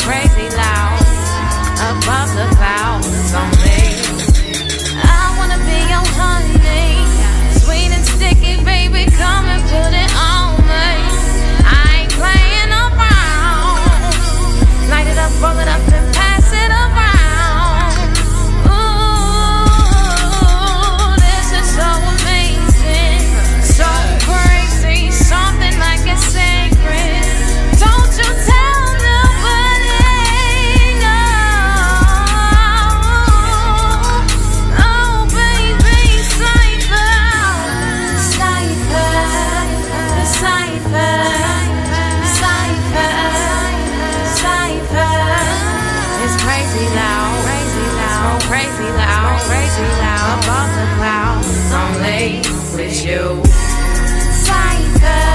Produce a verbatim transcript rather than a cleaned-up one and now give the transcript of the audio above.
crazy loud, above the clouds only. I wanna be your honey, sweet and sticky, baby, come and put it on me. I ain't playing around, light it up, roll it up and pass it around. Ooh, this is so amazing, so crazy, something like it's sacred. Don't you tell nobody, no. Oh baby, Cypher, Cypher, Cypher, Cypher, Cypher. It's crazy loud, crazy loud, so crazy loud, crazy loud, above the clouds, only with you. Cypher.